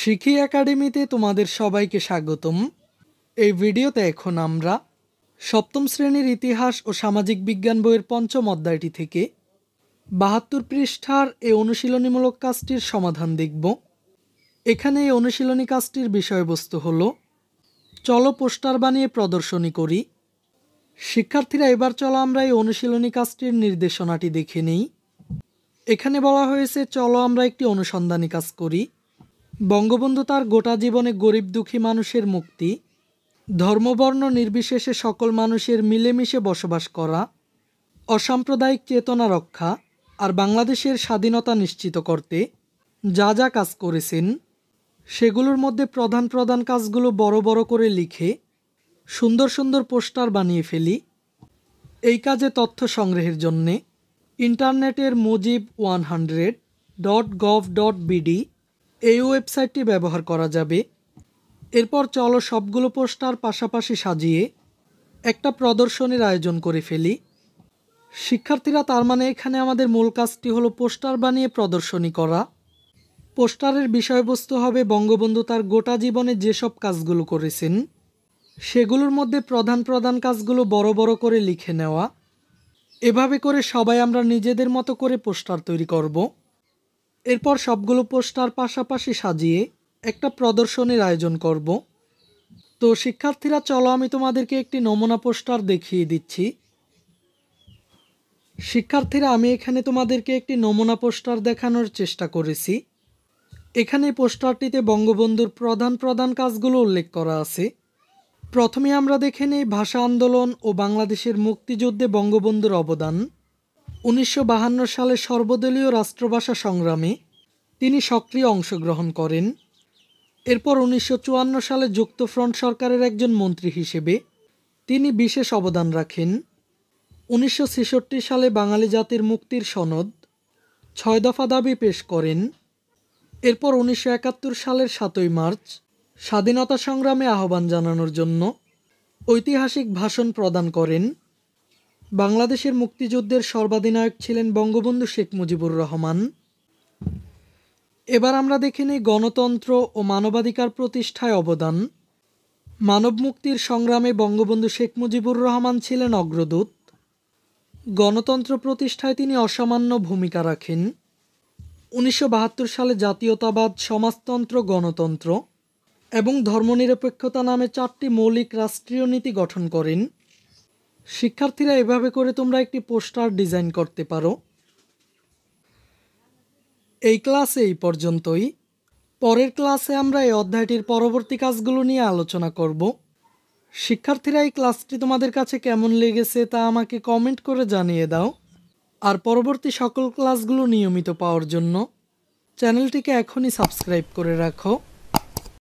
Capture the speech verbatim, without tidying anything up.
শিখি একাডেমিতে তোমাদের সবাইকে স্বাগতম। এই ভিডিওতে এখন আমরা সপ্তম শ্রেণীর ইতিহাস ও সামাজিক বিজ্ঞান বইয়ের পঞ্চম অধ্যায়টি থেকে বাহাত্তর পৃষ্ঠার এই অনুশীলনীমূলক কাজটির সমাধান দেখব। এখানে এই অনুশীলনী কাজটির বিষয়বস্তু হলো চলো পোস্টার বানিয়ে প্রদর্শনী করি। শিক্ষার্থীরা এবার চলো আমরা এই অনুশীলনী কাজটির নির্দেশনাটি দেখে নিই। এখানে বলা হয়েছে চলো আমরা একটি অনুসন্ধানী কাজ করি। বঙ্গবন্ধু তার গোটা জীবনে গরিব দুঃখী মানুষের মুক্তি, ধর্মবর্ণ নির্বিশেষে সকল মানুষের মিলেমিশে বসবাস করা, অসাম্প্রদায়িক চেতনা রক্ষা আর বাংলাদেশের স্বাধীনতা নিশ্চিত করতে যা যা কাজ করেছেন সেগুলোর মধ্যে প্রধান প্রধান কাজগুলো বড় বড় করে লিখে সুন্দর সুন্দর পোস্টার বানিয়ে ফেলি। এই কাজে তথ্য সংগ্রহের জন্যে ইন্টারনেটের Mujib one hundred dot gov dot BD এই ওয়েবসাইটটি ব্যবহার করা যাবে। এরপর চলো সবগুলো পোস্টার পাশাপাশি সাজিয়ে একটা প্রদর্শনীর আয়োজন করে ফেলি। শিক্ষার্থীরা, তার মানে এখানে আমাদের মূল কাজটি হলো পোস্টার বানিয়ে প্রদর্শনী করা। পোস্টারের বিষয়বস্তু হবে বঙ্গবন্ধু তার গোটা জীবনে যেসব কাজগুলো করেছেন সেগুলোর মধ্যে প্রধান প্রধান কাজগুলো বড় বড় করে লিখে নেওয়া। এভাবে করে সবাই আমরা নিজেদের মতো করে পোস্টার তৈরি করব। এরপর সবগুলো পোস্টার পাশাপাশি সাজিয়ে একটা প্রদর্শনীর আয়োজন করব। তো শিক্ষার্থীরা, চলো আমি তোমাদেরকে একটি নমুনা পোস্টার দেখিয়ে দিচ্ছি। শিক্ষার্থীরা, আমি এখানে তোমাদেরকে একটি নমুনা পোস্টার দেখানোর চেষ্টা করেছি। এখানে পোস্টারটিতে বঙ্গবন্ধুর প্রধান প্রধান কাজগুলো উল্লেখ করা আছে। প্রথমে আমরা দেখে নিই ভাষা আন্দোলন ও বাংলাদেশের মুক্তিযুদ্ধে বঙ্গবন্ধুর অবদান। উনিশশো বাহান্ন সালে সর্বদলীয় রাষ্ট্রভাষা সংগ্রামে তিনি সক্রিয় অংশগ্রহণ করেন। এরপর উনিশশো চুয়ান্ন সালে যুক্তফ্রন্ট সরকারের একজন মন্ত্রী হিসেবে তিনি বিশেষ অবদান রাখেন। উনিশশো ছেষট্টি সালে বাঙালি জাতির মুক্তির সনদ ছয় দফা দাবি পেশ করেন। এরপর উনিশশো একাত্তর সালের সাতই মার্চ স্বাধীনতা সংগ্রামে আহ্বান জানানোর জন্য ঐতিহাসিক ভাষণ প্রদান করেন। বাংলাদেশের মুক্তিযুদ্ধের সর্বাধিনায়ক ছিলেন বঙ্গবন্ধু শেখ মুজিবুর রহমান। এবার আমরা দেখে নিই গণতন্ত্র ও মানবাধিকার প্রতিষ্ঠায় অবদান। মানব মুক্তির সংগ্রামে বঙ্গবন্ধু শেখ মুজিবুর রহমান ছিলেন অগ্রদূত। গণতন্ত্র প্রতিষ্ঠায় তিনি অসামান্য ভূমিকা রাখেন। উনিশশো বাহাত্তর সালে জাতীয়তাবাদ, সমাজতন্ত্র, গণতন্ত্র এবং ধর্মনিরপেক্ষতা নামে চারটি মৌলিক রাষ্ট্রীয় নীতি গঠন করেন। শিক্ষার্থীরা, এভাবে করে তোমরা একটি পোস্টার ডিজাইন করতে পারো। এই ক্লাসে এই পর্যন্তই। পরের ক্লাসে আমরা এই অধ্যায়টির পরবর্তী কাজগুলো নিয়ে আলোচনা করব। শিক্ষার্থীরা, এই ক্লাসটি তোমাদের কাছে কেমন লেগেছে তা আমাকে কমেন্ট করে জানিয়ে দাও। আর পরবর্তী সকল ক্লাসগুলো নিয়মিত পাওয়ার জন্য চ্যানেলটিকে এখনই সাবস্ক্রাইব করে রাখো।